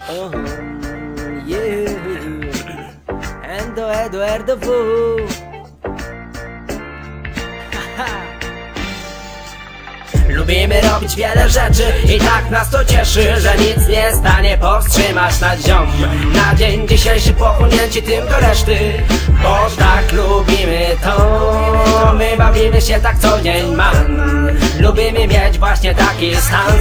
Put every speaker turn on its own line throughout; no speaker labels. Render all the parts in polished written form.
Eduardo Fu. Lubimy robić wiele rzeczy i tak nas to cieszy, że nic nie stanie powstrzymać nas ziom. Na dzień dzisiejszy pochłonięci tym do reszty, bo tak lubimy to. My bawimy się tak co dzień, man. Lubimy mieć właśnie taki stan.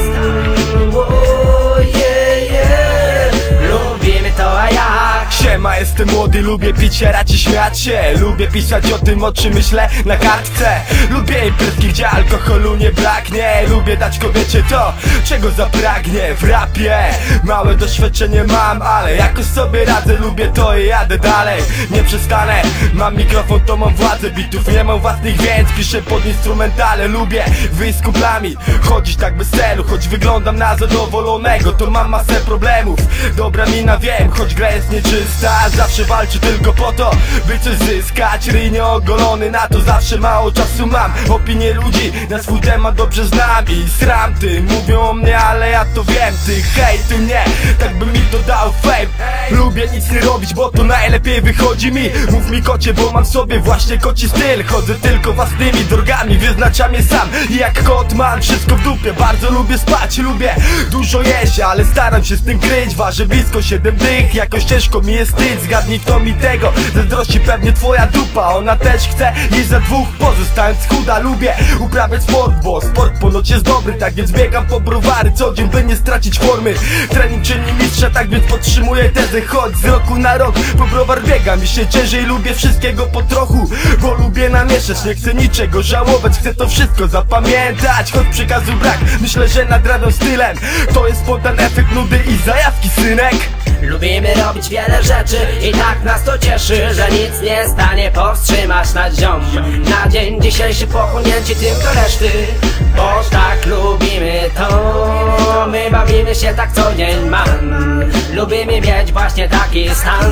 Lubimy to, a jak?
Siema, jestem młody, lubię pić, jarać i śmiać się. Lubię pisać o tym, o czym myślę na kartce. Lubię imprezki, gdzie alkoholu nie braknie. Lubię dać kobiecie to, czego zapragnie. W rapie małe doświadczenie mam, ale jakoś sobie radzę. Lubię to i jadę dalej, nie przestanę. Mam mikrofon, to mam władzę. Bitów nie mam własnych, więc piszę pod instrumentale. Lubię wyjść z kumplami, chodzić tak bez celu. Choć wyglądam na zadowolonego, to mam masę problemów. Dobra mina, wiem, choć gra jest nieczysta. Zawsze walczę tylko po to, by coś zyskać. Ryj nieogolony, na to zawsze mało czasu mam. Opinie ludzi na swój temat dobrze znam i sram tym. Mówią o mnie, ale ja to wiem. Ty hejtuj mnie, tak by mi to dał fame. Lubię nic nie robić, bo to najlepiej wychodzi mi. Mów mi kocie, bo mam w sobie właśnie koci styl. Chodzę tylko własnymi drogami, wyznaczam je sam. I jak kot mam wszystko w dupie. Bardzo lubię spać, lubię dużo jeść, ale staram się z tym kryć. Ważę blisko 7 dych, jakoś ciężko mi jest wstyd. Zgadnij kto mi tego zazdrości, pewnie twoja dupa. Ona też chce jeść za dwóch, pozostając chuda. Lubię uprawiać sport, bo sport ponoć jest dobry. Tak więc biegam po browary co dzień, by nie stracić formy. Trening czyni mistrza, tak więc podtrzymuję tezę. Choć z roku na rok po browar biegam i się ciężej. Lubię wszystkiego po trochu, bo lubię namieszać. Nie chcę niczego żałować, chcę to wszystko zapamiętać. Choć przekazu brak, myślę, że nad radą stylem to jest spontan efekt nudy i zajawki, synek.
Lubimy robić wiele rzeczy i tak nas to cieszy, że nic nie stanie powstrzymać nas ziom. Na dzień dzisiejszy pochłonięci tym do reszty, bo tak lubimy to. My bawimy się tak co dzień, man. Lubimy mieć właśnie taki stan.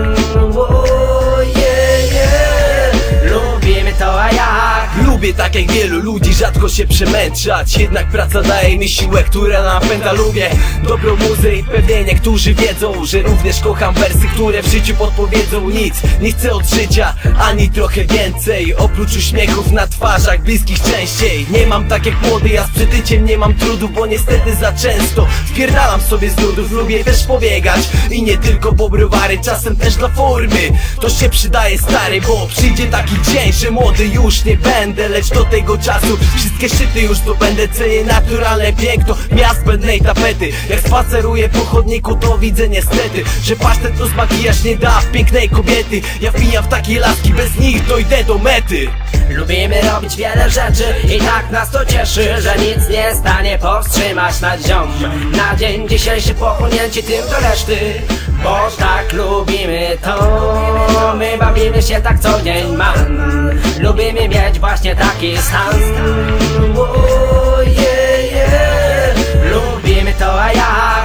Lubimy to, a jak?
Lubię tak jak wielu ludzi rzadko się przemęczać. Jednak praca daje mi siłę, która napędza. Lubię dobrą muzę i pewnie niektórzy wiedzą, że również kocham wersy, które w życiu podpowiedzą. Nic nie chcę od życia, ani trochę więcej. Oprócz uśmiechów na twarzach bliskich częściej. Nie mam tak jak młody, ja z przytyciem nie mam trudów, bo niestety za często wpierdalam sobie z nudów. Lubię też pobiegać i nie tylko po browary, czasem też dla formy. To się przydaje, stary, bo przyjdzie taki dzień, że młody już nie będę. Lecz do tego czasu wszystkie szczyty już to będę. Cenię naturalne piękno miast błędnej tapety. Jak spaceruję po chodniku, to widzę niestety, że pasztet plus makijaż nie da pięknej kobiety. Ja wbijam w takie laski, bez nich dojdę do mety.
Lubimy robić wiele rzeczy i tak nas to cieszy, że nic nie stanie powstrzymać nas ziom. Na dzień dzisiejszy pochłonięci tym do reszty, bo tak lubimy to. My bawimy się tak co dzień, man. Lubimy mieć właśnie taki stan. Lubimy to, a jak?